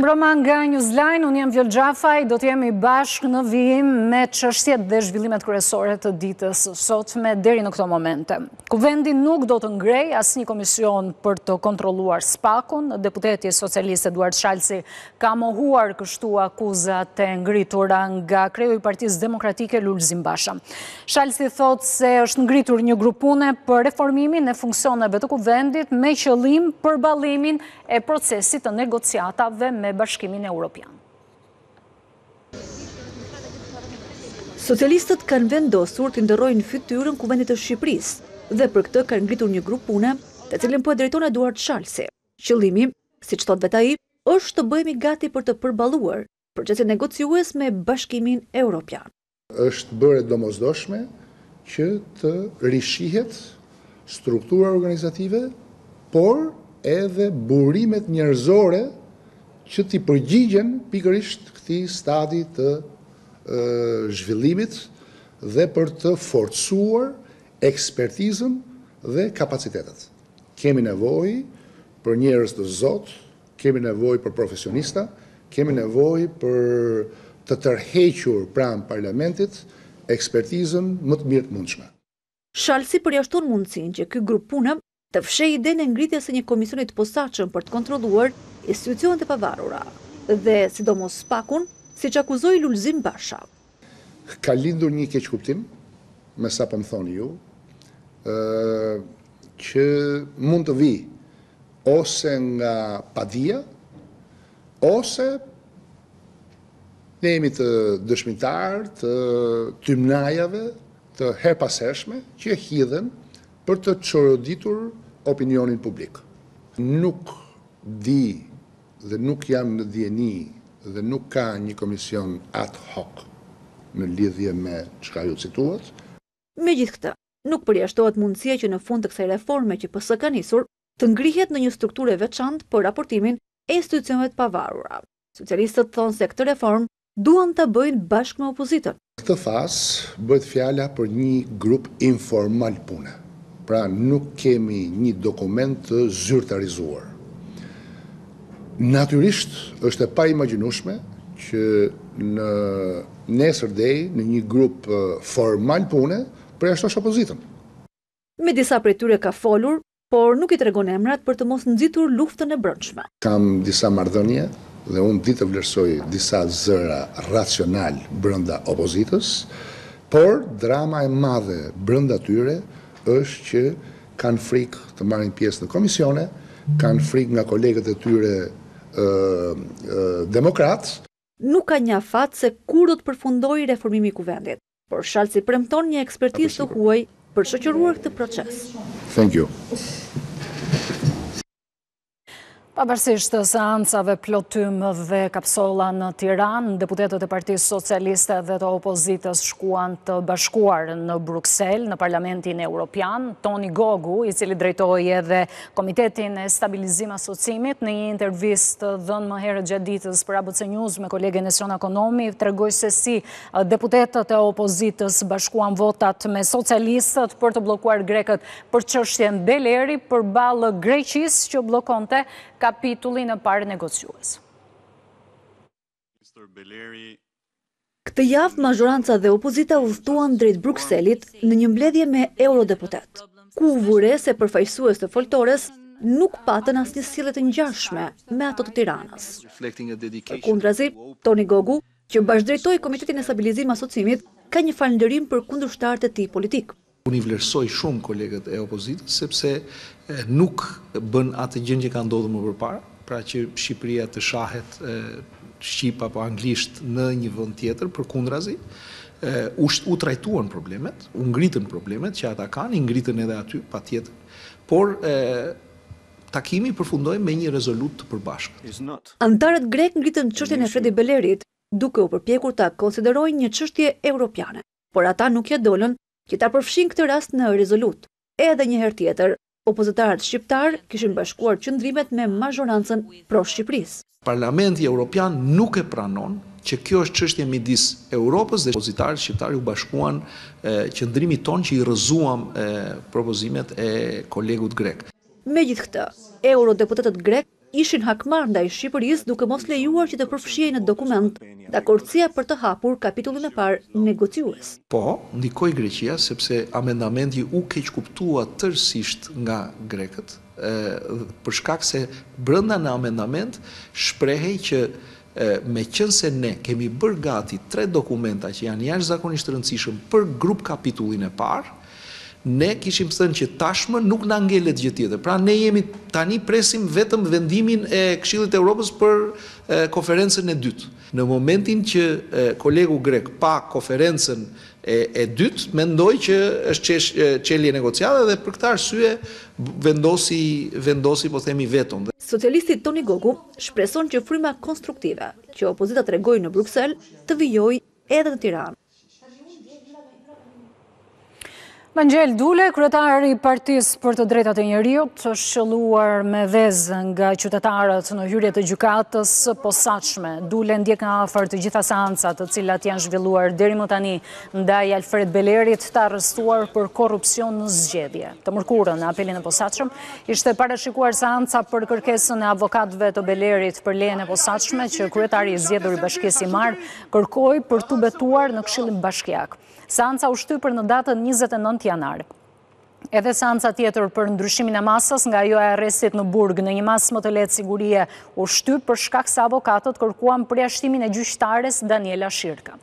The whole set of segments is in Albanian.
Mirëmbrëma nga Newsline, unë jam Vjol Gjafaj, do të jemi bashkë në vijim me çështjet dhe zhvillimet kryesore të ditës sotme deri në këto momente. Kuvendi nuk do të ngrej asnjë komision për të kontrolluar SPAK-un. Deputeti socialist Eduard Shalsi ka mohuar kështu akuzat e ngritura nga kreu i Partisë Demokratike Lulzim Basha. Shalsi thotë se është ngritur një grup pune për reformimin e funksioneve të kuvendit me qëllim përballimin e procesit të negociatave me Bashkimin Evropian. Socialistët kanë vendosur të ndërrojnë fytyrën kuvendit të Shqipërisë dhe për këtë kanë ngritur një grup pune, të cilën po e drejton Eduard Shalsi. Qëllimi, siç thotë vetë ai, është të bëhemi gati për të përballuar procesin negociues me Bashkimin Evropian. Është bërë domosdoshme që të rishihet struktura organizative, por edhe burimet njerëzore që t'i përgjigjen pikërisht këtij stadi të zhvillimit dhe për të forcuar ekspertizën dhe kapacitetet. Kemi nevojë për njerëz të zot, kemi nevojë për profesionista, kemi nevojë për të tërhequr pranë parlamentit ekspertizën më të mirë të mundshme. Shalsi përjashton mundësinë që ky grup pune të fshehë idenë e ngritjes së një komisioni të posaçëm për të kontrolluar institucionet e pavarura dhe sidomos SPAK-un, siç akuzoi Lulzim Basha. Ka lindur një keqkuptim, me sa po më thoni ju, që mund të vi ose nga padia, ose ne jemi të dëshmitar të tymnajave të herpasershme që hidhen për të çoroditur opinionin publik. Nuk di dhe nuk jam në dieni dhe nuk ka një komision ad hoc në lidhje me çka ju cituat. Megjithatë, nuk përjashtohet mundësia që në fund të kësaj reforme që PS ka nisur, të ngrihet në një strukturë e veçantë për raportimin e institucioneve të pavarura. Socialistët thonë se këtë reformë duan ta bëjnë bashkë me opozitën. Këtë fazë bëhet fjala për një grup informal pune. Pra nuk kemi një dokument të zyrtarizuar. Natyrisht është e paimagjinueshme që në nesërdej në një grup formal pune përjashtosh opozitën. Me disa prej tyre ka folur, por nuk i tregon emrat për të mos nxitur luftën e brendshme. Kam disa marrëdhënie dhe unë di të vlerësoj disa zëra racional brenda opozitës, por drama e madhe brenda tyre është që kanë frikë të marrin pjesë në komisione, kanë frikë nga kolegët e tyre demokratë. Nuk ka një afat se kur do të përfundojë reformimi i kuvendit, por Shalsi premton një ekspertizë të huaj për shoqëruar këtë proces. Thank you. Pavarësisht seancave plotym dhe kapsolla në Tiranë, deputetët e Partisë Socialiste dhe të opozitës shkuan të bashkuar në Bruksel, në Parlamentin Evropian. Toni Gogu, i cili drejtoi edhe Komitetin e Stabilizimit Asociimit, në një intervistë dhënë më herët gjatë ditës për ABC News me kolegen e Sona Ekonomi, tregoi se si deputetët e opozitës bashkuan votat me socialistët për të bllokuar grekët për çështjen Beleri përballë Greqisë që bllokonte kapitullin e parë negociues. Këtë javë mazhoranca dhe opozita udhëtuan drejt Brukselit në një mbledhje me eurodeputet, ku u vure se përfaqësues të foltores nuk patën asnjë sjellje të ngjashme me ato të Tiranës. Përkundrazi, Toni Gogu, që bashkëdrejtoi Komitetin e Stabilizimit Asociimit, ka një falënderim për kundërshtarët e tij politik. Unë i vlerësoj shumë kolegët e opozitës, sepse nuk bën atë gjën që ka ndodhur më përpara, pra që Shqipëria të shahet shqip apo anglisht në një vend tjetër, përkundrazi, u trajtuan problemet, u ngritën problemet që ata kanë, i ngritën edhe aty patjetër, por takimi përfundoi me një rezolut të përbashkët. Antarët grek ngritën çështjen e Fredi Belerit, duke u përpjekur ta konsiderojnë një çështje europiane, por ata nuk ja dolën që ta përfshin këtë rast në rezolut. Edhe një herë tjetër, opozitarët shqiptar kishin bashkuar qëndrimet me mazhorancën pro Shqipërisë. Parlamenti Evropian nuk e pranon që kjo është çështje midis Europës dhe opozitarët shqiptar u bashkuan qëndrimit ton që i rrëzuam propozimet e kolegut grek. Megjithatë, eurodeputetët grek ishin hakmarrë ndaj Shqipërisë duke mos lejuar që të përfshihej në dokument dakordësia për të hapur kapitullin e parë negociues. Po, ndikoi Greqia sepse amendamenti u keq kuptua tërësisht nga grekët, për shkak se brenda në amendament shprehej që me qenë se ne kemi bërë gati 3 dokumenta që janë jashtëzakonisht të rëndësishëm për grup kapitullin e parë, ne kishim thënë që tashmë nuk na ngelet gjë tjetër. Pra ne tani presim vetëm vendimin e Këshillit të Evropës për konferencën e dytë. Në momentin që kolegu grek pa konferencën e dytë, mendoi që është çelje negociate dhe për këtë arsye vendosi po themi veton. Socialisti Toni Gogu shpreson që fryma konstruktive që opozita tregoi në Bruksel të vijojë edhe në Tiranë. Mangjel Dule, kryetari i Partisë për të Drejtat e Njerëzit, është shëlluar me vezë nga qytetarët në hyrje të gjykatës së posaçme. Dule ndjek nga afër të gjitha seancat të cilat janë zhvilluar deri më tani ndaj Alfred Belerit, të arrestuar për korrupsion në zgjedhje. Të mërkurën në apelin e posaçëm ishte parashikuar seanca për kërkesën e avokatëve të Belerit për lejen e posaçme që kryetari i zgjedhur i Bashkisë i Marr kërkoi për tu betuar në Këshillin Bashkiak. Seanca u shtypër në datën 29 janar. Edhe seanca tjetër për ndryshimin e masës nga ajo e arrestit në Burg në një masë më të lehtë sigurie u shtyp për shkak se avokatët kërkuan përjashtimin e gjyqtares Daniela Shirka.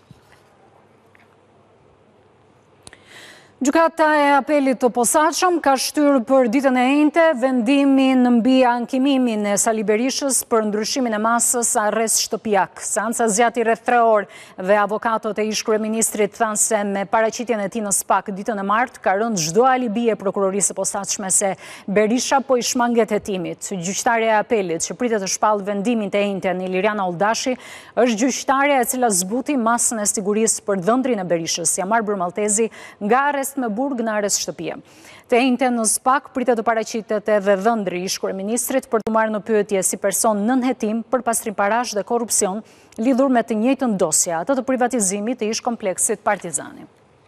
Gjykata e apelit të posaçëm ka shtyrë për ditën e njëjtë vendimin mbi ankimimin e Sali Berishës për ndryshimin e masës arrest shtëpiak. Seanca zgjati rreth 3 orë dhe avokatët e ish kryeministrit thanë se me paraqitjen e tij në SPAK ditën e martë ka rënë çdo alibi e prokurorisë së posaçme se Berisha po i shmanget hetimit. Gjyqtarja e apelit që pritet të shpallë vendimin të njëjtën e Liriana Oldashi është gjyqtarja e cila zbuti masën e sigurisë për dhëndrin e Berishës, Jamar Burmalltezi, nga me Burg në arrest shtëpie. Të njëjtën në SPAK pritet të paraqitet edhe dhëndri ish kryeministrit për të marrë në pyetje si person nën hetim për pastrim parash dhe korrupsion lidhur me të njëjtën dosje, atë të privatizimit të ish kompleksit Partizani.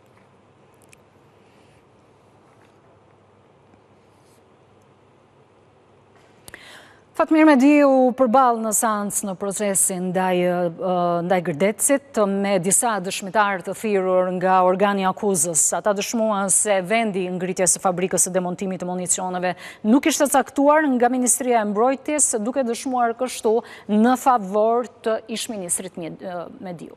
Fatmir Mediu përball në seancë në procesin ndaj Gërdecit me disa dëshmitar të thirrur nga organi akuzës. Ata dëshmuan se vendi i ngritjes së fabrikës së demontimit të municioneve nuk ishte caktuar nga Ministria e Mbrojtjes, duke dëshmuar kështu në favor të ish-ministrit Mediu.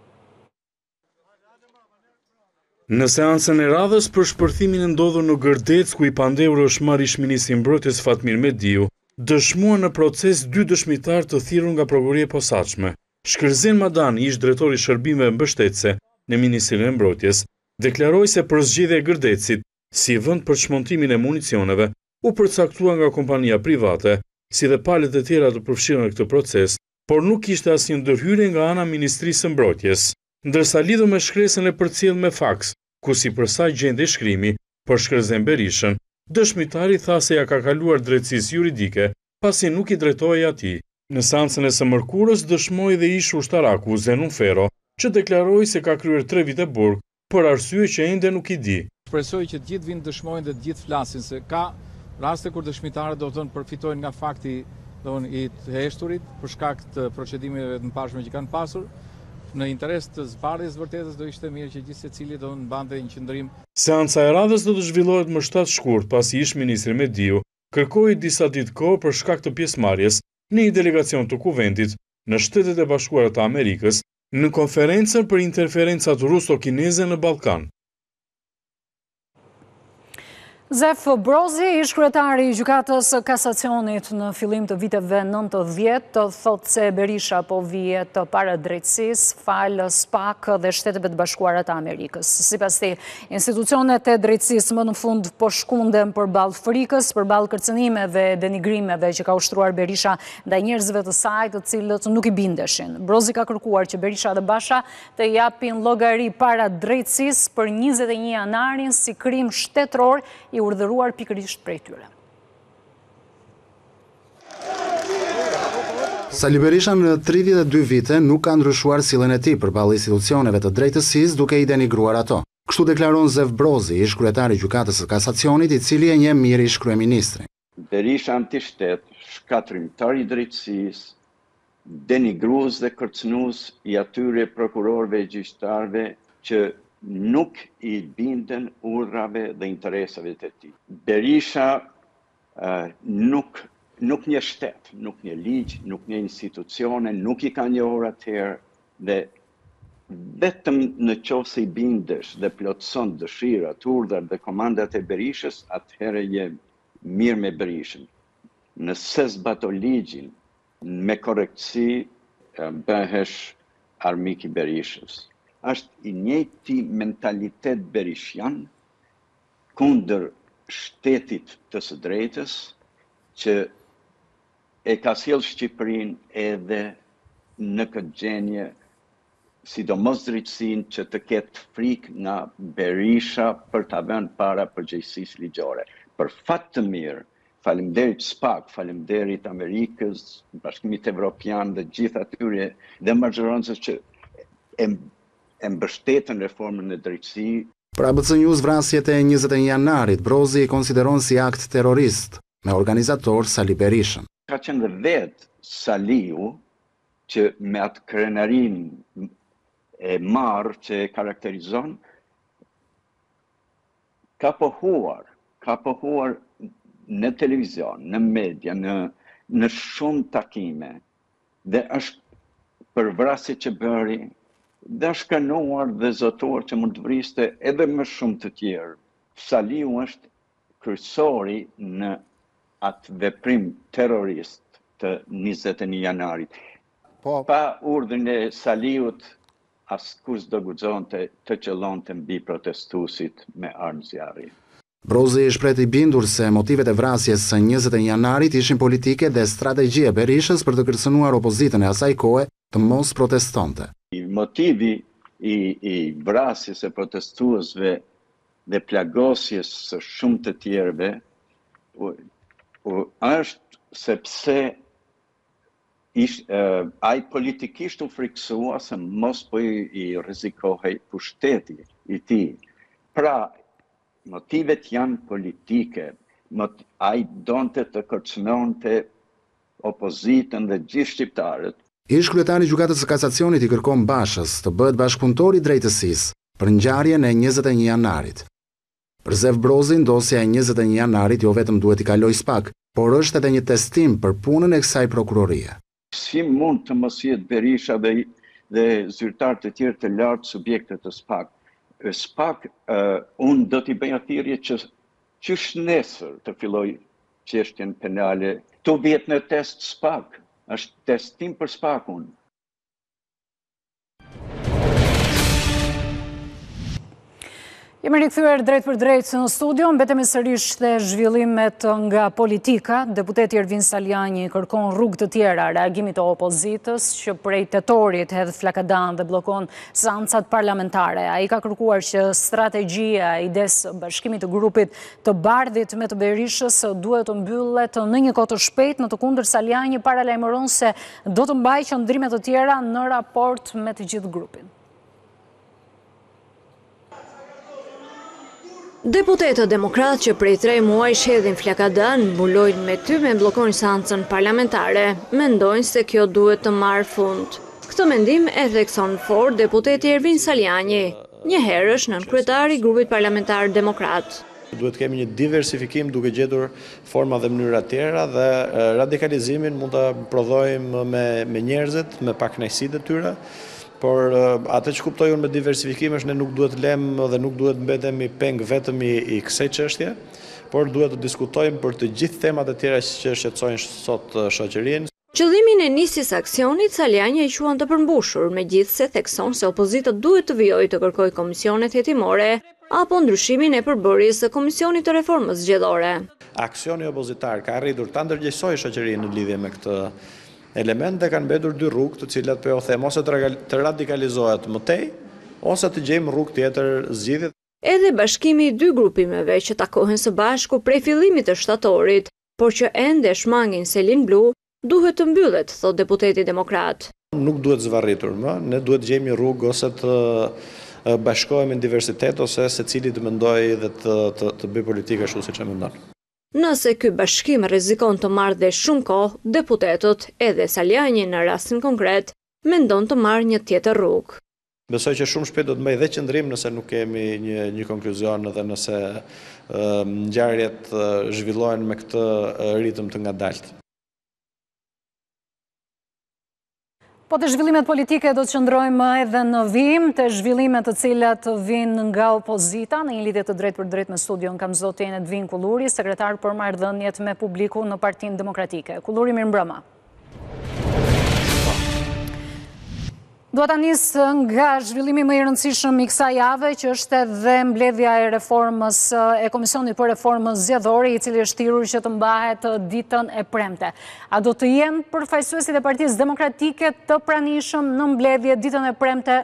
Në seancën e radhës për shpërthimin e ndodhur në Gërdec, ku i pandehur është marrë ish-ministri i Mbrojtjes Fatmir Mediu, dëshmuan në proces 2 dëshmitar të thirrur nga prokuroria e posaçme. Shkërzin Madani, ish drejtori i shërbimeve mbështetëse në Ministrinë e Mbrojtjes, deklaroi se përzgjedhja e Gërdecit si vend për çmontimin e municioneve u përcaktua nga kompania private, si dhe palët e tjera të përfshirë në këtë proces, por nuk kishte asnjë ndërhyrje nga ana Ministrisë së Mbrojtjes. Ndërsa lidhur me shkresën e përcjellë me faks, ku sipërsaj gjendej shkrimi për Shkërzin Berishën, dëshmitari tha se ja ka kaluar drejtësisë juridike, pasi nuk i drejtohej atij. Në seancën e së mërkurës dëshmoi dhe ish ushtaraku Zenun Fero, që deklaroi se ka kryer 3 vite burg për arsye që ende nuk i di. Shpresoj që të gjithë vinë dëshmojnë dhe të gjithë flasin se ka raste kur dëshmitarët do të përfitojnë nga fakti i të heshturit për shkak të procedimeve të mëparshme që kanë pasur. Në interes të zbardhjes vërtetës do ishte mirë që gjithë secili do të mbante një qendrim. Seanca e radhës do të zhvillohet më 7 shkurt pasi ish-ministri Mediu kërkoi disa ditë kohë për shkak të pjesëmarrjes në një delegacion të Kuventit në Shtetet e Bashkuara të Amerikës në konferencën për interferencat ruso-kineze në Ballkan. Zef Brozi, ish kryetari i Gjykatës Kasacionit në fillim të viteve 90, thotë se Berisha po vihet para drejtësisë, falë SPAK dhe Shteteve të Bashkuara të Amerikës. Sipas tij, institucionet e drejtësisë më në fund po shkunden përballë frikës, përballë kërcënimeve dhe denigrimeve që ka ushtruar Berisha ndaj njerëzve të saj, të cilët nuk i bindeshin. Brozi ka kërkuar që Berisha dhe Basha të japin llogari para drejtësisë për 21 janarin si krim shtetëror i urdhëruar pikërisht prej tyre. Sali Berisha në 32 vite nuk ka ndryshuar sjelljen e tij përballë institucioneve të drejtësisë duke i denigruar ato. Kështu deklaron Zef Brozi, ish kryetari i Gjykatës së Kasacionit, i cili e njeh mirë ish kryeministrin. Berisha antishtet, shkatrimtar i drejtësisë, denigrues dhe kërcënues i atyre prokurorëve e gjyqtarëve që nuk i binden urdhrave dhe interesave të tij. Berisha nuk një shtet, nuk një ligj, nuk një institucione, nuk i ka njohur atëherë dhe vetëm në qoftë se i bindesh dhe plotëson dëshirat, urdhrat dhe komandat e Berishës, atëherë je mirë me Berishën. Nëse zbaton ligjin me korrektësi, bëhesh armik i Berishës. Është i njëjti mentalitet berishian kundër shtetit të së drejtës që e ka sjellë Shqipërinë edhe në këtë gjendje, sidomos drejtësinë që të ketë frikë nga Berisha për ta vënë para përgjegjësisë ligjore. Për fat të mirë, faleminderit SPAK, faleminderit Amerikës, Bashkimit Evropian dhe gjithë atyre dhe majorancës që e mbështetën reformën e drejtësisë. Për ABC News, vrasjet e 21 janarit, Brozi i konsideron si akt terrorist, me organizator Sali Berishën. Ka qenë dhe vetë Saliu që me atë krenarin e marrë që e karakterizon, ka pohuar në televizion, në media, në shumë takime, dhe është për vrasjet që bëri, dhe është kanuar dhe zotuar që mund të vriste edhe më shumë të tjerë. Saliu është kryesori në atë veprim terrorist të 21 janarit. Pa urdhën e Saliut, askush do guxonte të qëllonte mbi protestuesit me armë zjarri. Brozi i shpreh i bindur se motivet e vrasjes së 21 janarit ishin politike dhe strategjia e Berishës për të kërcënuar opozitën e asaj kohe të mos protestonte. Motivi i vrasjes së protestuesve dhe plagosjes së shumë të tjerëve është sepse ai politikisht u friksua se mos po i rrezikohej pushteti i tij. Pra, motivet janë politike. Ai donte të kërcënonte opozitën dhe gjithë shqiptarët. Ish kryetari i Gjykatës së Kasacionit i kërkon Bashës të bëhet bashkëpunëtor i drejtësisë për ngjarjen e 21 janarit. Për Zev Brozin, dosja e 21 janarit jo vetëm duhet i kalojë SPAK, por është edhe një testim për punën e kësaj prokurorie. Si mund të mos jetë Berisha dhe zyrtarë të tjerë të lartë subjektet të SPAK? SPAK, unë do t'i bëja thirrje që nesër të filloj çështjen penale. Tu vjet në test SPAK, është testim për SPAK-un. Jemi rikthyer drejt për drejt në studio, mbetemi sërish dhe zhvillimet nga politika. Deputeti Ervin Saliani kërkon rrugë të tjera reagimit të opozitës që prej tetorit hedh flakadan dhe blokon seancat parlamentare. Ai ka kërkuar që strategjia e idesë bashkimit të grupit të Bardhit me të Berishës duhet të mbyllet në një kohë të shpejtë. Në të kundër, Saliani paralajmëron se do të mbajë qëndrime të tjera në raport me të gjithë grupin. Deputetët demokratë që prej 3 muaj hedhin flakadan, mbulojnë me tyme bllokojnë seancën parlamentare, mendojnë se kjo duhet të marrë fund. Këtë mendim e thekson fort deputeti Ervin Saliani, një herësh nënkryetar i grupit parlamentar demokrat. Duhet kemi një diversifikim duke gjetur forma dhe mënyra tjera dhe radikalizimin mund të prodhojmë me njerëzit, me pakënaqësitë e tyre. Por atë që kuptoj unë me diversifikim është ne nuk duhet lëmë dhe nuk duhet mbetemi peng vetëm i kësaj çështje, por duhet të diskutojmë për të gjithë temat e tjera që shqetësojnë sot shoqërinë. Qëllimin e nisjes aksionit Saliani e quan të përmbushur, megjithse thekson se opozita duhet të vijojë të kërkojë komisionet hetimore apo ndryshimin e përbërjes së Komisionit të Reformës Zgjedhore. Aksioni opozitar ka arritur ta ndërgjegjësojë shoqërinë në lidhje me këtë element dhe kanë mbetur 2 rrugë të cilat po them ose të radikalizohet më tej ose të gjejmë rrugë tjetër zgjidhje. Edhe bashkimi i 2 grupimeve që takohen së bashku prej fillimit të shtatorit, por që ende shmangin selin blu, duhet të mbyllet, thot deputeti demokrat. Nuk duhet zvarritur më, ne duhet të gjejmë një rrugë ose të bashkohemi në diversitet ose secili të mendojë dhe të bëjë politikë ashtu siç e mendon. Nëse ky bashkim rrezikon të marrë shumë kohë, deputetët edhe Saljani në rastin konkret mendon të marrë një tjetër rrugë. Besoj që shumë shpejt do të mbaj dhe qëndrim nëse nuk kemi një konkluzion dhe nëse ngjarjet zhvillohen me këtë ritëm të ngadalt. Po të zhvillimet politike do të qëndrojmë edhe në vim, të zhvillimet të cilat vinë nga opozita, në një lidhje të drejt për drejt me studion kam zotin Edvin Kulluri, sekretar për marrëdhëniet me publiku në Partinë Demokratike. Kulluri, mirëmbrëma. Do ta nis nga zhvillimi më i rëndësishëm i kësaj jave, që është edhe mbledhja e reformës e Komisionit për Reformën Zgjedhore, i cili është thirrur që të mbahet ditën e premte. A do të jenë përfaqësuesit e Partisë Demokratike të pranishëm në mbledhje ditën e premte?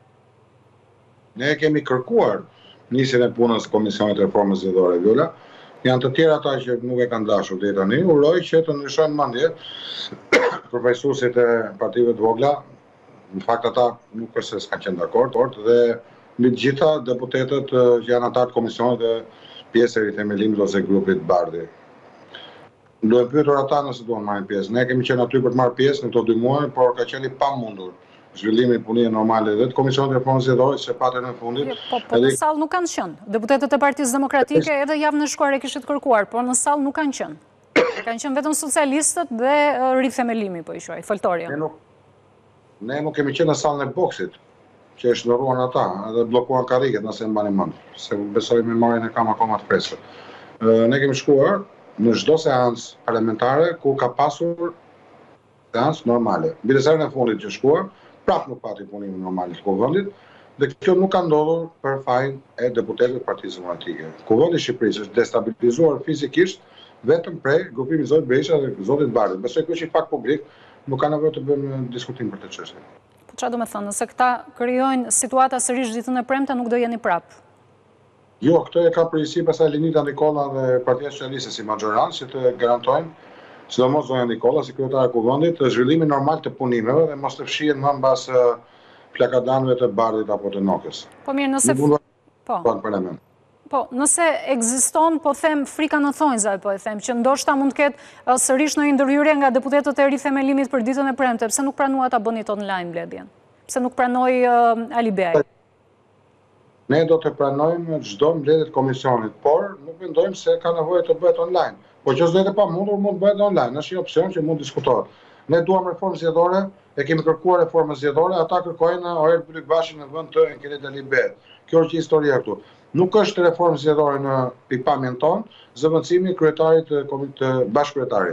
Ne kemi kërkuar nisjen e punës Komisionit të Reformës Zgjedhore, Viola. Janë të tjerë ata që nuk e kanë dashur deri tani, uroj që të ndryshojnë mendje përfaqësuesit e partive të vogla. Në fakt ata nuk është se s'kan qenë dakord, dhe mbi të gjitha deputetët që janë anëtar të komisionit dhe pjesë e rithemelimit ose grupit Bardhi. Duhen pyetur ata nëse duan marrin pjesë. Ne kemi qenë aty për të marrë pjesë në këto 2 muaj, por ka qenë i pamundur zhvillimi i punës normale dhe të Komisionit të Reformës Zgjedhore që patën në fundit. Po në sallë nuk kanë qenë. Deputetët e Partisë Demokratike edhe javën e shkuar e kishit kërkuar, por në sallë nuk kanë qenë. Kanë qenë vetëm socialistët dhe rithemelimi, po i quaj, foltorja. Ne nuk kemi qenë në sallën e boksit, që e shndërruan ata, edhe blokuan karriget nëse mbani mend, se besoj memorin e kam akoma të freskët. Ne kemi shkuar në çdo seancë parlamentare ku ka pasur seancë normale. Mbi të serën e fundit që shkuar, prapë nuk pati punimin normal të kuvendit, dhe kjo nuk ka ndodhur për fajin e deputetëve të Partisë Demokratike. Kuvendi i Shqipërisë është destabilizuar fizikisht vetëm prej grupimit Zotit Berisha dhe Zotit Bardhi. Besoj ky është i fakt publik. Nuk ka nevojë të bëjmë diskutim për të çështje. Po çfarë do të thonë, nëse këta krijojnë situata sërish ditën e premte, nuk do jeni prap? Jo, këtë e ka përgjegjësi pastaj Linita Nikolla dhe Partia Socialiste si majorancë që të garantojnë, sidomos zonja Nikolla si kryetare e kuvendit, zhvillimin normal të punimeve dhe mos të fshihen më mbas plakadanëve të Bardhit apo të Nokës. Po mirë, nëse Po, nëse ekziston, po them frika në thonjza, po e them, që ndoshta mund të ketë sërish në ndërhyrje nga deputetët e rithemelimit për ditën e premte, pse nuk pranua ta bënit online mbledhjen? Pse nuk pranoi Ali Beaj? Ne do të pranojmë çdo mbledhje të komisionit, por nuk mendojmë se ka nevojë të bëhet online. Po që s'do të pamundur, mund të bëhet online, është një opsion që mund diskutohet. Ne duam reformë zgjedhore, e kemi kërkuar reformë zgjedhore, ata kërkojnë Orel Byllykbashi në vend të Enkerit Ali Beaj. Kjo është historia këtu. Nuk është reformë zgjedhore në pikpamjen tonë, zëvendësimi i kryetarit të bashkëkryetarit.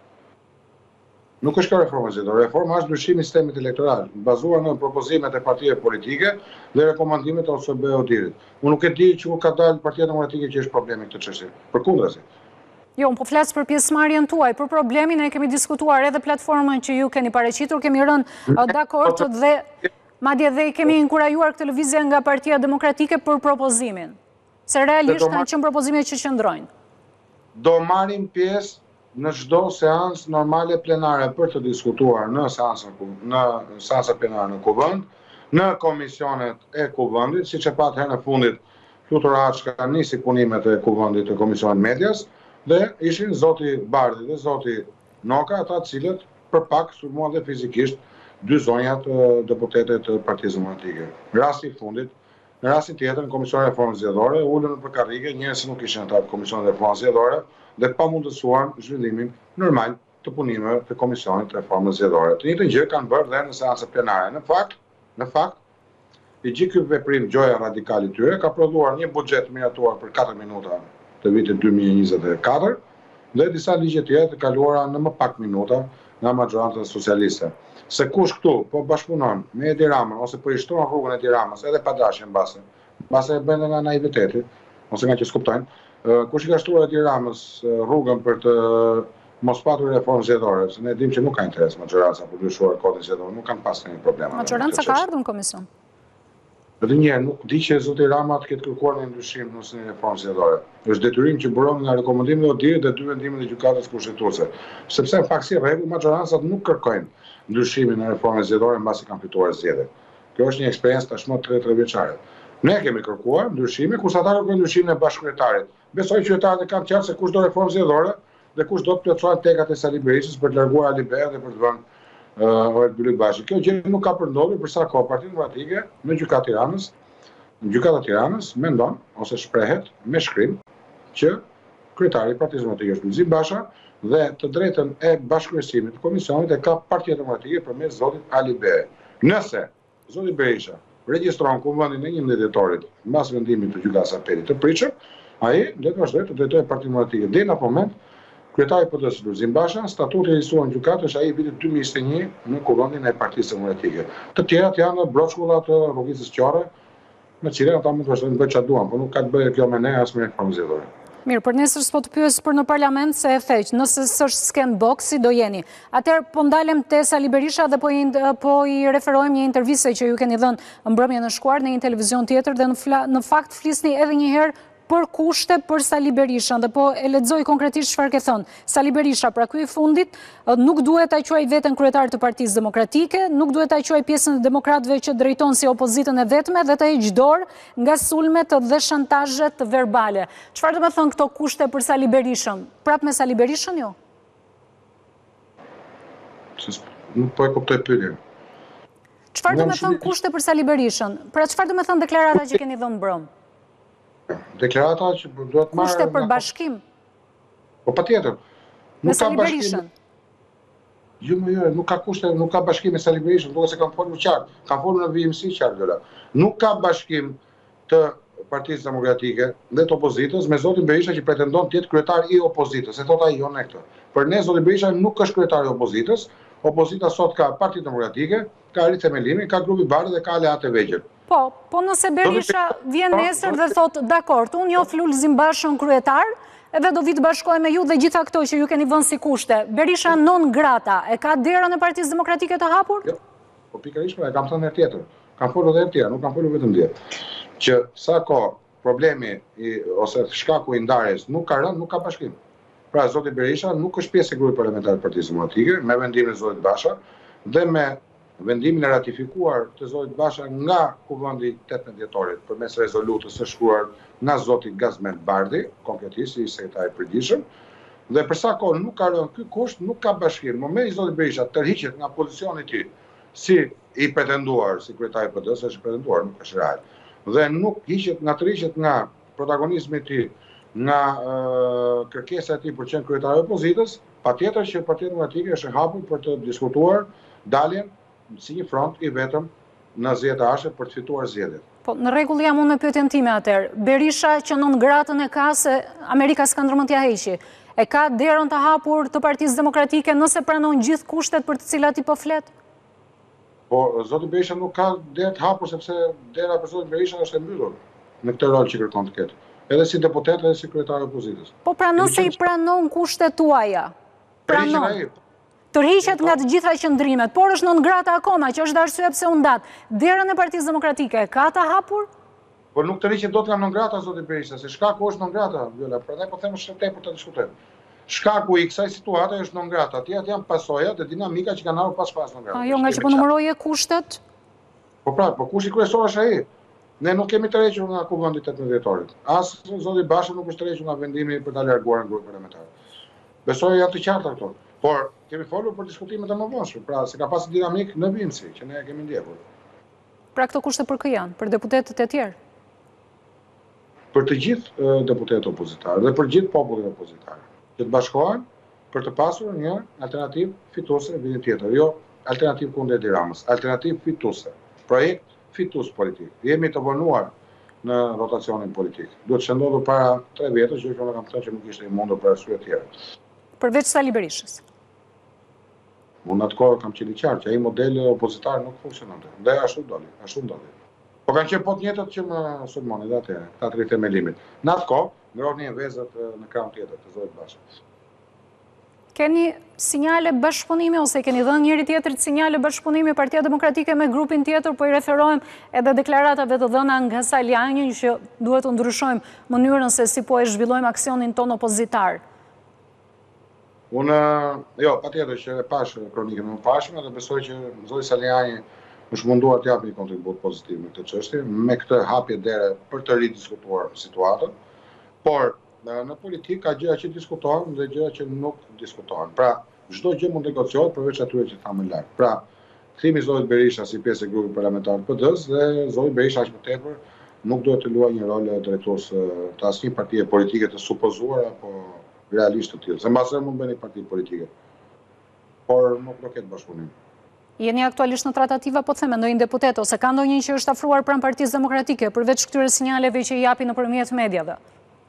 Nuk është kjo reforma zgjedhore. Reforma është ndryshimi i sistemit elektoral, bazuar në propozimet e partive politike dhe rekomandimet e OSBE-Odirit. Unë nuk e di që ka dalë Partia Demokratike që është problemi këtë çështje. Përkundrazi. Jo, unë po flas për pjesëmarrjen tuaj, për problemin e kemi diskutuar edhe platformën që ju keni paraqitur, kemi rënë dakord dhe madje dhe kemi inkurajuar këtë lëvizje nga Partia Demokratike për propozimin. Se realisht kanë qenë propozime që qëndrojnë. Do marrim pjesë në çdo seancë normale plenare për të diskutuar në seanca plenare në kuvend, në komisionet e kuvendit, siç e pat herën e fundit, Flutur Haçka nisi punimet e kuvendit të Komisionit Medias, dhe ishin zoti Bardhi dhe zoti Noka, ata të cilët për pak sulmuan dhe fizikisht 2 zonjat deputete të Partisë Demokratike. Rasti i fundit, në rastin tjetër në Komisionin e Reformës Zgjedhore, ulën në karrige njerëz që nuk ishin ata të Komisionit të Reformës Zgjedhore dhe pamundësuan zhvillimin normal të punimeve të Komisionit të Reformës Zgjedhore. Të njëjtën gjë kanë bërë dhe në seanca plenare. Në fakt, i gjithë ky veprim gjoja radikale e tyre ka prodhuar një buxhet miratuar për 4 minuta të vitit 2024 dhe disa ligje tjera të kaluara në më pak minuta nga majoranca socialiste. Se kush këtu po bashkëpunon me Edi Ramën ose po i shtron rrugën e Edi Ramës edhe pa dashje mbase e bën nga naiviteti ose nga që skuptojnë, kush i ka shtruar Edi Ramës rrugën për të mos patur reformë zgjedhore, se ne dimë që nuk ka interes majoranca për ndryshuar kodin zgjedhor, nuk kanë pas ndonjë problem. Majoranca ka ardhur në komision. Edhe një herë nuk di që zoti Rama të ketë kërkuar një ndryshim ose një reformë zgjedhore. Është detyrim që buron nga rekomandimet e Odirit dhe 2 vendimet e gjykatës kushtetuese. Sepse në fakt si rregull majorancat nuk kërkojnë ndryshimin e reformës zgjedhore mbasi kanë fituar zgjedhjet. Kjo është një eksperiencë tashmë 33 vjeçare. Ne kemi kërkuar ndryshime, kushtetarët kërkojnë ndryshimin e bashkëkryetarit. Besoj qytetarët e kanë qartë se kush do reformë zgjedhore dhe kush do të plotësojnë tekat e Sali Berishës për të larguar Ali Bea dhe për të vënë Oret Byli Bashi. Kjo gjë nuk ka përndodhur për sa kohë Partia Demokratike në Gjykata Tiranës mendon ose shprehet me shkrim që kryetari i Partisë Demokratike është Lulzim Basha dhe të drejtën e bashkëkryesimit të komisionit e ka Partia Demokratike përmes zotit Ali Bea. Nëse zoti Berisha regjistron kuvendin e 11 dhjetorit mbas vendimit të gjykatës apelit të pritshëm, ai do të vazhdojë të drejtojë Partinë Demokratike. Deri në moment, kryetari i PD-s Lulzim Basha, statuti i regjstruar në gjykatë është ai i vitit 2021 në kuvendin e Partisë Demokratike. Të tjerat janë broshkulla të rrugicës Qore, me cilën ata mund të vazhdojnë të bëjnë çfarë duan, por nuk ka të bëjë kjo me ne as me reformën zgjedhore. Mirë, për nesër s'po të pyes për në parlament se e theq, nëse s'është scan box, si do jeni. Atëherë po ndalem te Sali Berisha dhe po i referojmë një interviste që ju keni dhënë mbrëmje në shkuar në një televizion tjetër dhe në fakt flisni edhe një herë për kushte për Sali Berisha dhe po e lexoj konkretisht çfarë ke thënë. Sali Berisha, pra ky i fundit, nuk duhet ta quaj veten kryetar të Partisë Demokratike, nuk duhet ta quaj pjesën e demokratëve që drejton si opozitën e vetme dhe të heq dorë nga sulmet dhe shantazhet verbale. Çfarë do të thonë këto kushte për Sali Berishën? Prap me Sali Berishën jo? Nuk po e kuptoj pyetjen. Çfarë do të thonë kushte për Sali Berishën? Pra çfarë do të thonë deklarata që keni dhënë mbrëm? Deklarata që duhet marrë... Kushte për bashkim? Po patjetër. Me Sali Berishën? Jo, nuk ka kushte, nuk ka bashkim me Sali Berishën, duke se kam folur qartë. Kam folur në vijimësi qartë dola. Nuk ka bashkim të Partisë Demokratike dhe të opozitës me zotin Berisha që pretendon të jetë kryetar i opozitës. E thot ai jo ne këtë. Për ne zoti Berisha nuk është kryetar i opozitës. Opozita sot ka Parti Demokratike, ka Ri Themelimi, ka Grupi Bardhi dhe ka Aleat e Vegjël. Po nëse Berisha vjen nesër dhe thot, dakord, unë njoh Lulzim Bashën kryetar, edhe do vi të bashkohem me ju dhe gjitha këto që ju keni vënë si kushte. Berisha non grata, e ka derën e Partisë Demokratike të hapur? Jo, po pikërisht e kam thënë herë tjetër. Kam folur edhe herë tjetër, nuk kam folur vetëm dje. Që sa kohë problemi ose shkaku i ndarjes nuk ka rënë, nuk ka bashkim. Pra zoti Berisha nuk është pjesë e grupit parlamentar të Partisë Demokratike, me vendimin e zotit Basha dhe me vendimin e ratifikuar të zotit Basha nga kuvendi 18 dhjetorit përmes rezolutës së shkruar nga zoti Gazmend Bardhi, konkretisht i sekretari i përgjithshëm, dhe për sa kohë nuk ka rënë ky kusht, nuk ka bashkim. Në momentin zoti Berisha tërhiqet nga pozicioni i tij si i pretenduar si kryetari i PD-s, është i pretenduar, nuk është real. Dhe nuk tërhiqet nga protagonizmi i tij, nga kërkesa e tij për të qenë kryetari i opozitës, patjetër që Partia Demokratike është e hapur për të diskutuar daljen si një front i vetëm në zgjedhjet e ardhshme për të fituar zgjedhjet. Po, në rregull jam unë me pyetjen time atëherë. Berisha që non gratën e ka se Amerika s'ka ndërmend t'ia heqi. E ka derën të hapur të Partisë Demokratike nëse pranon gjithë kushtet për të cilat i po flet? Po, zoti Berisha nuk ka derë të hapur sepse dera për zotin Berisha është e mbyllur në këtë rol që kërkon të ketë. Edhe si deputet edhe si kryetar i opozitës. Po pra nëse i pranon kushtet tuaja. Pranon. Tërhiqet nga të gjitha qëndrimet, por është non grata akoma, që është arsye pse u ndat. Derën e Partisë Demokratike ka të hapur? Po nuk tërhiqet dot nga non grata zoti Berisha, se shkaku është non grata, Viola. Prandaj po them është tepër të diskutojmë. Shkaku i kësaj situate është non grata. Tjerat janë pasojat dhe dinamika që kanë ardhur pas non grata. Jo, nga që po numëroje kushtet? Po pra, po kushti kryesor është ai. Ne nuk kemi tërhequr nga kuvendi 18 dhjetorit. As zoti Basha nuk është tërhequr nga vendimi për ta larguar nga grupi parlamentar. Besoj janë të qarta këto. Por kemi folur për diskutimet e mëvonshme, pra se ka pasur dinamik në vimësi që ne kemi ndjekur. Pra këto kushte për kë janë? Për deputetët e tjerë? Për të gjithë deputetët opozitarë dhe për gjithë popullin opozitar. Që të bashkohen për të pasur një alternativë fituese në vitin tjetër, jo alternativë kundër Edi Ramës, alternativë fituese, projekt fitues politik. Jemi të vonuar në rotacionin politik. Duhet të ndodhur para 3 vjetësh, që unë kam thënë që nuk ishte i mundur për arsye të tjera. Përveç Sali Berishës. Unë atë kohë kam qenë i qartë që ai model opozitar nuk funksiononte. Dhe ashtu ndodhi. Po kanë qenë po të njëjtat që më sulmonin atë, ta Ri Themelimit. Në atë kohë ngrohnin vezët në krahun tjetër të zotit Bashës. Keni sinjale bashkëpunimi ose keni dhënë njëri tjetrit sinjale bashkëpunimi Partia Demokratike me grupin tjetër, po i referojmë edhe deklaratave të dhëna nga Saliani që duhet të ndryshojmë mënyrën se si po e zhvillojmë aksionin ton opozitar. Unë, jo, patjetër që e pash kronikën më pashme dhe besoj që zoti Saliani është munduar të japë një kontribut pozitiv në këtë çështje, me këtë hapje dere për të ridiskutuar situatën, por në politikë ka gjëra që diskutohen dhe gjëra që nuk diskutohen. Pra, çdo gjë mund negociohet përveç atyre që thamë më lart. Pra, kthimi i Zotit Berisha si pjesë e grupit parlamentar të PD-s dhe Zoti Berisha aq më tepër nuk duhet të luajë një rol drejtues të asnjë partie politike të supozuar apo realisht të tillë. Se mbasë mund bëni parti politike, por nuk do ketë bashkëpunim. Jeni aktualisht në tratativa, po them, ndonjë deputet ose ka ndonjë që është afruar pranë Partisë Demokratike përveç këtyre sinjaleve që i japi nëpërmjet mediave?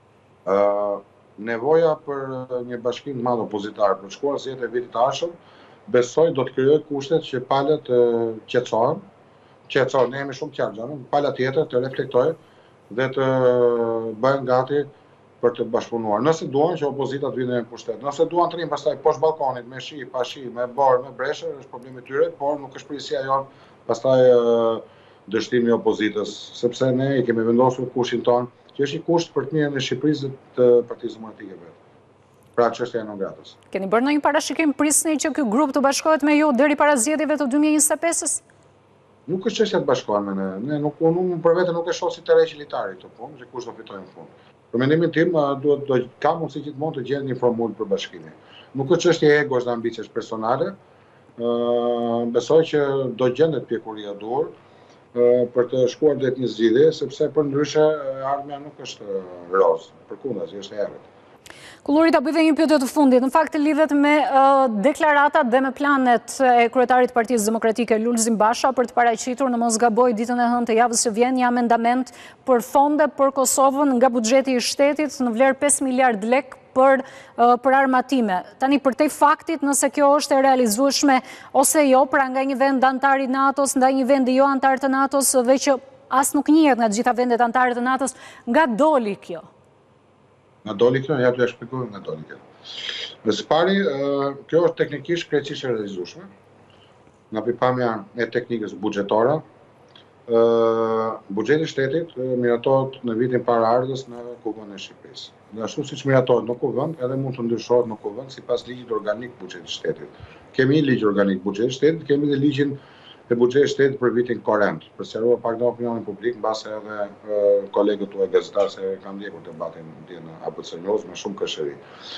Nevoja për një bashkim të madh opozitar për shkuar zgjedhjet e vitit të ardhshëm, besoj do të krijojë kushtet që palët qetësohen, ne jemi shumë qartë, pala tjetër të reflektojë dhe të bëhen gati për të bashkëpunuar. Nëse duan që opozita të vinë në pushtet, nëse duan të rinë pastaj poshtë balkonit me shi, pa shi, me borë, me breshër, është problemi tyre, por nuk është përgjegjësia jonë pastaj dështimi i opozitës, sepse ne i kemi vendosur kushtin tonë, që është një kusht për të mirën e Shqipërisë të Partisë Demokratike vetë. Pra çështja e non gratës. Keni bërë ndonjë parashikim, prisni që ky grup të bashkohet me ju deri para zgjedhjeve të 2025-s? Nuk është çështja të bashkohen me ne. Ne nuk për vete nuk e shoh si tërheqje elitare këtë punë, që kush do fitojë në fund. Për mendimin tim, ka mundësi gjithmonë të gjendet një formulë për bashkimin. Nuk është çështje e egosh dhe ambiciesh personale. Besoj që do gjendet pjekuria dur për të shkuar drejt një zgjidhje, sepse përndryshe ardhmja nuk është roz, përkundazi është e errët. Kulluri, ta bëj dhe një pyetje të fundit. Në fakt lidhet me deklaratat dhe me planet e kryetarit të Partisë Demokratike Lulzim Basha për të paraqitur, në mos gaboj, ditën e hënë të javës së vjen, një amendament për fonde për Kosovën nga buxheti i shtetit në vlerë 5 miliard lek për armatime. Tani për te faktit, nëse kjo është e realizueshme ose jo, pra nga një vend antar i NATO-s, ndaj një vendi jo antar të NATO-s dhe që as nuk njihet nga të gjitha vendet antare të NATO-s, nga doli kjo? Nga doli kjo, ja t'u shpjegoj nga doli kjo. Dhe së pari, kjo është teknikisht krejtësisht e realizueshme, nga pikpamja e teknikës buxhetore. Buxheti i shtetit miratohet në vitin paraardhës në Kuvendin e Shqipërisë. Dhe ashtu siç miratohet në Kuvend, edhe mund të ndryshohet në Kuvend sipas ligjit organik buxhetit të shtetit. Kemi një ligj organik buxhetit të shtetit, kemi dhe ligjin e buxhetit të shtetit për vitin korrent. Për sqaruar pak në opinionin publik, mbase edhe kolegët tuaj gazetarë se kanë ndjekur debatin në ABC News me shumë këshëri.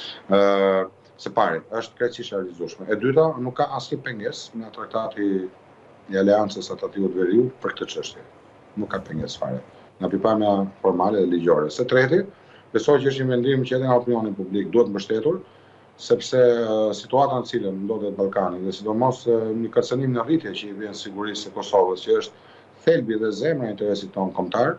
Së pari, është krejtësisht e realizueshme. E dyta, nuk ka asnjë pengesë në traktati i Aleancës Atlantikut Veriut për këtë çështje. Nuk ka pengesë fare. Nga pikpamja formale dhe ligjore. Së treti, besoj që është një vendim që edhe nga opinioni publik duhet mbështetur, sepse situata në cilën ndodhet Ballkani dhe sidomos një kërcënim në rritje që i vjen sigurisë së Kosovës, që është thelbi dhe zemra e interesit tonë kombëtar,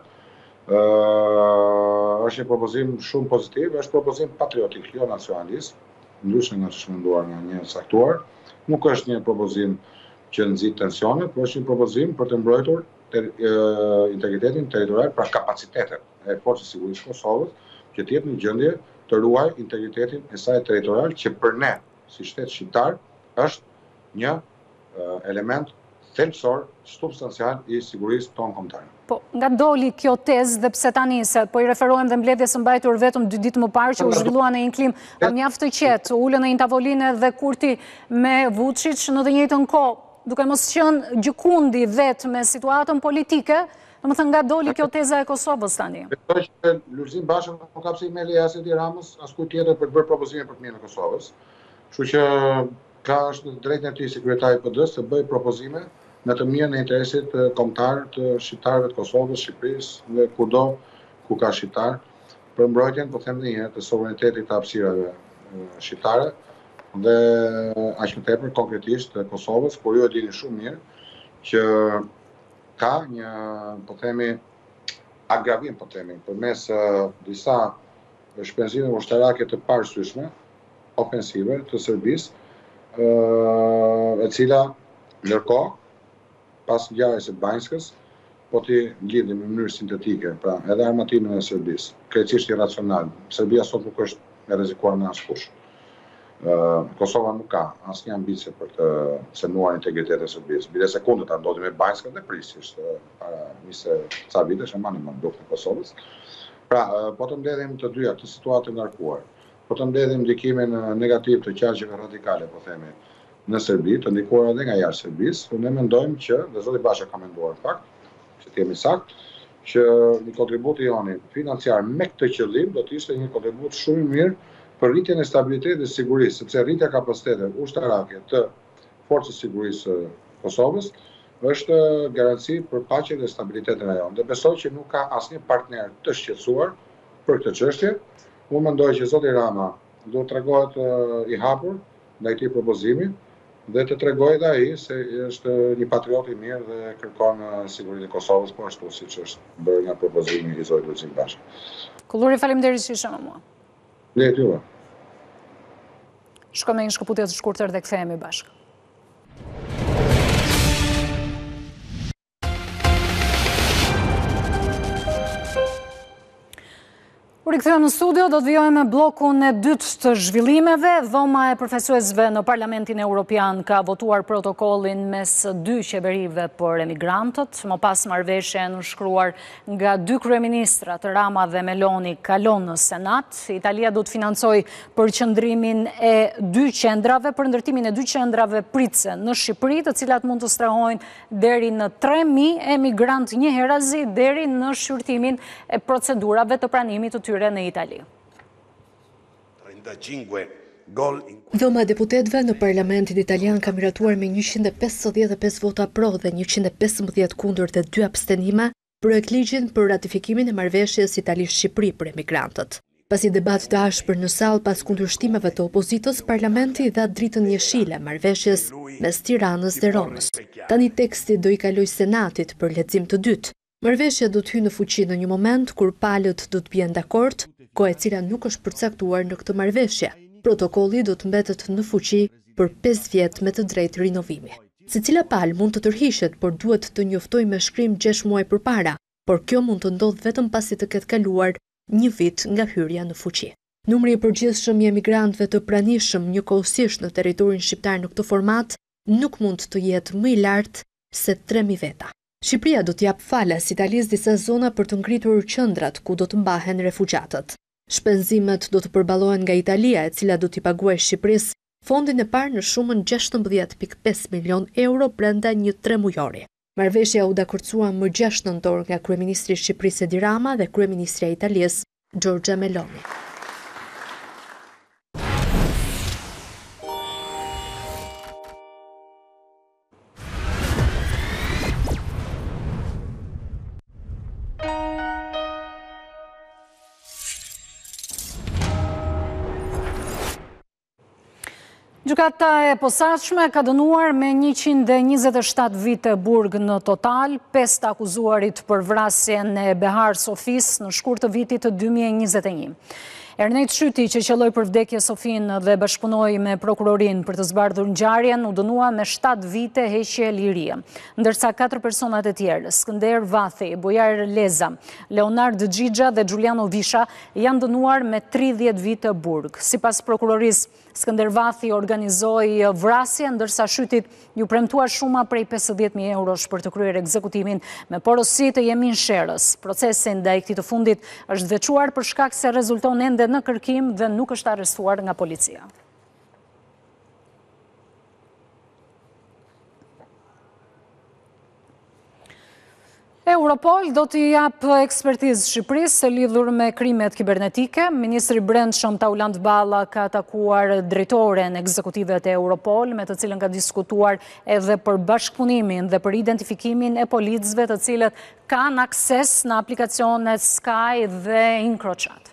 është një propozim shumë pozitiv, është propozim patriotik, jo nacionalist, ndryshe nga ç'është menduar nga një saktuar. Nuk është një propozim që nxit tensionet, por është një propozim për të mbrojtur integritetin territorial, pra kapacitetet e forcës sigurisë Kosovës, që të jetë në gjendje të ruaj integritetin e saj territorial, që për ne, si shtet shqiptar, është një element thelbësor, substancial i sigurisë tonë kombëtare. Po, nga doli kjo tezë dhe pse tani se po i referohem dhe mbledhjes së mbajtur vetëm 2 ditë më parë që u zhvillua në një klim mjaft të qetë, ulën në një tavolinë dhe Kurti me Vučić në të njëjtën kohë, duke mos qenë gjykundi vetë me situatën politike, domethënë nga doli kjo teza e Kosovës tani. Besoj që Lulzim Basha nuk ka pse i merri as Edi Ramës, as kujt tjetër për të bërë propozime për të mirën e Kosovës. Kështu që ka është në drejtën e tij si kryetari i PD-s të bëjë propozime në të mirën e interesit kombëtar të shqiptarëve të Kosovës, Shqipërisë dhe kudo ku ka shqiptar, për mbrojtjen, po them edhe një herë, të sovranitetit të hapësirave shqiptare dhe aq më tepër konkretisht të Kosovës, por ju e dini shumë mirë që ka një, po themi, agravim, po themi, përmes disa shpenzime ushtarake të parësyeshme, ofensive të Serbisë, e cila ndërkohë pas ngjarjes së Banjskës, po t'i lidhim në mënyrë sintetike, pra edhe armatimin e Serbisë, krejtësisht irracional. Serbia sot nuk është e rrezikuar me askush. Kosova nuk ka asnjë ambicie për të cënuar integritetin e Serbisë. Bile se kundërta ndodhi me Banjskën dhe Prisisht para 20 vitesh e mani më luftë e Kosovës. Pra, po të mbledhim të dyja këtë situatë të ngarkuar, po të mbledhim ndikimin negativ të qarqeve radikale, po themi, në Serbi, të ndikuara edhe nga jashtë Serbisë. Ne mendojmë që, dhe zoti Basha ka menduar fakt, që të jemi sakt, që një kontribut i joni financiar me këtë qëllim do të ishte një kontribut shumë i mirë për rritjen e stabilitetit dhe sigurisë, sepse rritja kapacitetit ushtarake të forcës sigurisë së Kosovës është garanci për paqen dhe stabilitetin e rajonit. Dhe besoj që nuk ka asnjë partner të shqetësuar për këtë çështje. Unë mendoj që zoti Rama do të tregohet i hapur ndaj këtij propozimi dhe të tregojë edhe ai se është një patriot i mirë dhe kërkon sigurinë e Kosovës, po ashtu siç është bërë nga propozimi i zotit Lulzim Basha. Kulluri, faleminderit që ishe me mua. Letë juve. Shkojmë me një shkëputje të shkurtër dhe kthehemi bashkë. U rikthehemi në studio, do të vijojmë me bllokun e dytë të zhvillimeve. Dhoma e përfaqësuesve në Parlamentin Evropian ka votuar protokollin mes dy qeverive për emigrantët. Më pas marrëveshja e nënshkruar nga dy kryeministrat, Rama dhe Meloni, kalon në Senat. Italia do të financojë përqendrimin e dy qendrave, për ndërtimin e dy qendrave pritse në Shqipëri, të cilat mund të strehojnë deri në 3.000 emigrant njëherazi deri në shqyrtimin e procedurave të pranimit të në Itali. Dhoma e deputetëve në Parlamentin Italian ka miratuar me 155 vota pro dhe 115 kundër dhe 2 abstenime projektligjin për ratifikimin e marrëveshjes Itali-Shqipëri për emigrantët. Pasi debat të ashpër në sallë pas kundërshtimeve të opozitës, Parlamenti dha dritën jeshile marrëveshjes mes Tiranës dhe Romës. Tani teksti do i kaloj Senatit për lexim të dytë. Marrëveshja do të hyjë në fuqi në një moment kur palët do të bien dakord, kohë e cila nuk është përcaktuar në këtë marrëveshje. Protokolli do të mbetet në fuqi për 5 vjet me të drejtë rinovimi. Secila palë mund të tërhiqet, por duhet të njoftojë me shkrim 6 muaj përpara, por kjo mund të ndodhë vetëm pasi të ketë kaluar 1 vit nga hyrja në fuqi. Numri i përgjithshëm i emigrantëve të pranishëm njëkohësisht në territorin shqiptar në këtë format nuk mund të jetë më i lartë se 3.000 veta. Shqipëria do t'jap falas Italisë disa zona për të ngritur qendrat ku do të mbahen refugjatët. Shpenzimet do të përballohen nga Italia, e cila do t'i paguajë Shqipërisë fondin e parë në shumën 16.5 milion euro brenda një 3 mujori. Marrëveshja u dakordcua më 6 nëntor nga kryeministri i Shqipërisë Edi Rama dhe kryeministria e Italisë Giorgia Meloni. Gjykata e posaçme ka dënuar me 127 vite burg në total 5 të akuzuarit për vrasjen e Behar Sofis në shkurt të vitit 2021. Ernejt Shyti, që qelloi për vdekje Sofin dhe bashkëpunoi me prokurorin për të zbardhur ngjarjen, u dënua me 7 vite heqje lirie, ndërsa 4 personat e tjerë, Skënder Vathi, Bujar Leza, Leonard Xhixha dhe Giuliano Visha, janë dënuar me 30 vite burg. Sipas prokurorisë, Skënder Vathi organizoi vrasje, ndërsa Shytit ju premtuar shuma prej 50.000 eurosh për të kryer ekzekutimin me porosi të Jemin Sherës. Procesi ndaj këtij të fundit është veçuar për shkak se rezulton ende në kërkim dhe nuk është arrestuar nga policia. Europol do t'i jap ekspertizë Shqipërisë lidhur me krimet kibernetike. Ministri i Brendshëm Tauland Balla ka takuar drejtoren ekzekutive të Europol, me të cilën ka diskutuar edhe për bashkëpunimin dhe për identifikimin e policëve të cilët kanë akses në aplikacionet Sky dhe Incrochat.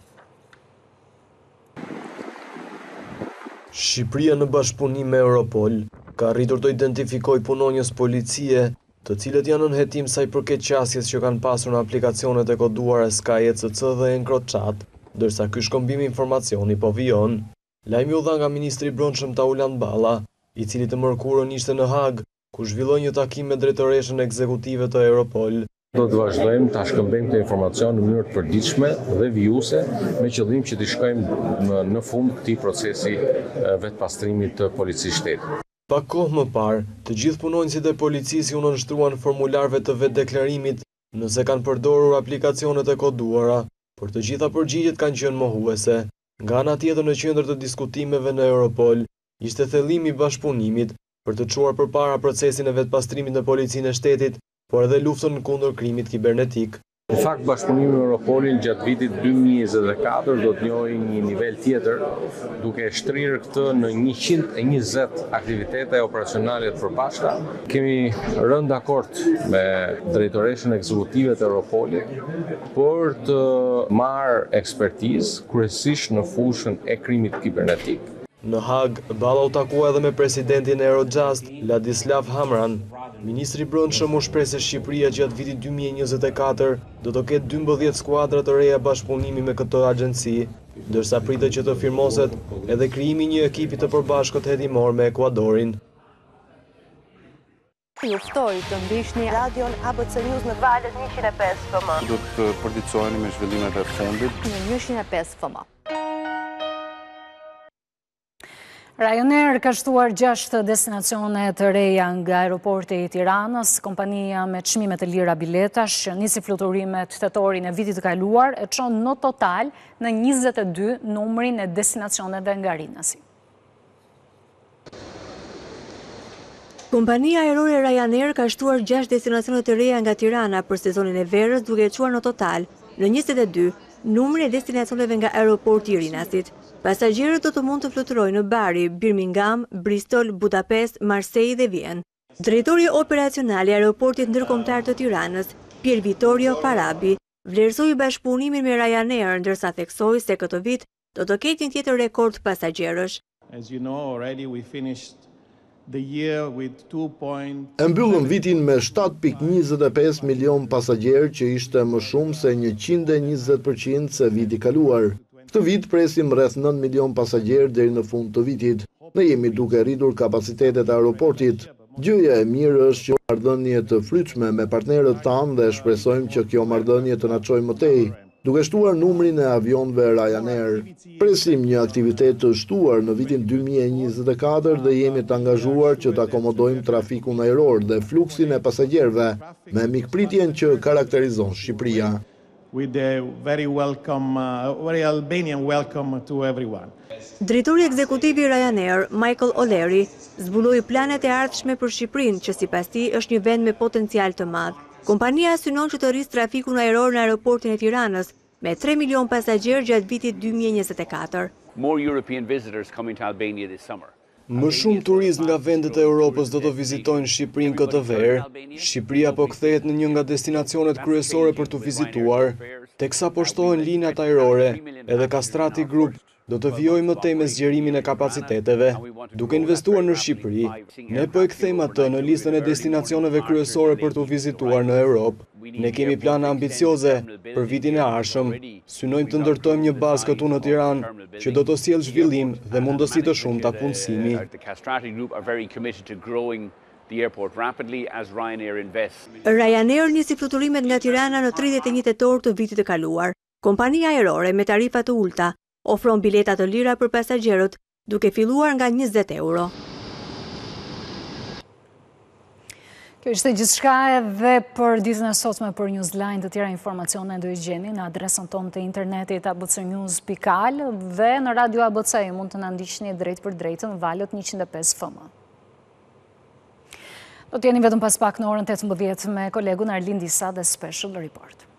Shqipëria në bashkëpunim me Europol ka arritur të identifikojë punonjës policie të cilët janë në hetim sa i përket qasjes që kanë pasur në aplikacionet e koduara Sky ECC dhe Encrochat, ndërsa ky shkëmbim informacioni po vijon. Lajmi u dha nga ministri i Brendshëm Tauland Balla, i cili të mërkurën ishte në Hag, ku zhvilloi një takim me drejtoreshën ekzekutive të Europol. Do të vazhdojmë ta shkëmbejmë këtë informacion në mënyrë të përditshme dhe vijuse, me qëllim që të shkojmë në fund këtij procesi vetpastrimit të policisë shtetit. Pak kohë më parë, të gjithë punonjësit e policisë u nënshtruan formularëve të vetdeklarimit nëse kanë përdorur aplikacionet e koduara, por të gjitha përgjigjet kanë qenë mohuese. Nga ana tjetër, në qendër të diskutimeve në Europol, ishte thellimi i bashkëpunimit për të çuar përpara procesin e vetpastrimit në policinë e shtetit, por edhe luftën kundër krimit kibernetik. Në fakt, bashkëpunimi me Europolin gjatë vitit 2024 do të njohë një nivel tjetër, duke shtrirë këtë në 120 aktivitete operacionale të përbashkëta. Kemi rënë dakord me drejtoreshën ekzekutive të Europolit për të marrë ekspertizë kryesisht në fushën e krimit kibernetik. Në Hag, Balla u takua edhe me presidentin e Eurojust, Ladislav Hamran. Ministri i Brendshëm u shpreh se Shqipëria gjatë vitit 2024 do të ketë 12 skuadra të reja bashkëpunimi me këtë agjenci, ndërsa pritet që të firmoset edhe krijimi një ekipi të përbashkët hetimor me Ekuadorin. Ju ftoj të ndiqni radion ABC News në valët 105 FM. Do të përditësoheni me zhvillimet e fundit në 105 FM. Ryanair ka shtuar 6 destinacione të reja nga aeroporti i Tiranës. Kompania me çmime të lira biletash që nisi fluturimet tetorin e vitit të kaluar e çon në total në 22 numrin e destinacioneve nga rinasi. Kompania aerore Ryanair ka shtuar 6 destinacione të reja nga Tirana për sezonin e verës, duke çuar në total në 22 numrin e destinacioneve nga aeroporti i Rinasit. Pasagjerët do të mund të fluturojnë në Bari, Birmingham, Bristol, Budapest, Marseille dhe Vjen. Drejtori operacional i aeroportit ndërkombëtar të Tiranës, Pier Vittorio Farabi, vlerësoi bashkëpunimin me Ryanair, ndërsa theksoi se këtë vit do të ketë një tjetër rekord pasagjerësh. E mbyllëm vitin me 7.25 milion pasagjerë që ishte më shumë se 120% se viti kaluar. Këtë vit presim rreth 9 milion pasagjerë deri në fund të vitit. Ne jemi duke rritur kapacitetet e aeroportit. Gjëja e mirë është që marrëdhënie të frytshme me partnerët tanë dhe shpresojmë që kjo marrëdhënie të na çojë më tej, duke shtuar numrin e avionëve Ryanair. Presim një aktivitet të shtuar në vitin 2024 dhe jemi të angazhuar që të akomodojmë trafikun ajror dhe fluksin e pasagjerëve me mikpritjen që karakterizon Shqipëria. With a very Albanian welcome to everyone. Drejtori ekzekutiv i Ryanair, Michael O'Leary, zbuloi planet e ardhshme për Shqipërinë, që sipas tij është një vend me potencial të madh. Kompania synon që të rrisë trafikun ajror në aeroportin e Tiranës me 3 milion pasagjerë gjatë vitit 2024. More European visitors coming to Albania this summer. Më shumë turistë nga vendet e Europës do të vizitojnë Shqipërinë këtë verë. Shqipëria po kthehet në një nga destinacionet kryesore për të vizituar, teksa po shtohen linjat ajrore, edhe Kastrati Group do të vijojë më tej me zgjerimin e kapaciteteve. Duke investuar në Shqipëri, ne po e kthejmë atë në listën e destinacioneve kryesore për të vizituar në Europë. Ne kemi plane ambicioze për vitin e ardhshëm. Synojmë të ndërtojmë një bazë këtu në Tiranë që do të sjellë zhvillim dhe mundësi të shumta punësimi. Ryanair nisi fluturimet nga Tirana në 31 tetor të vitit të kaluar. Kompania ajrore me tarifa të ulta ofron bileta të lira për pasagjerët, duke filluar nga 20 euro. Kjo ishte gjithçka edhe për ditën e sotme për Newsline. Të tjera informacione do i gjeni në adresën tonë të internetit abcnews.al dhe në Radio ABC mund të na ndiqni drejt për drejt në valët 105 FM. Do të jeni vetëm pas pak në orën 18 me kolegun Arlin Disa dhe Special Report.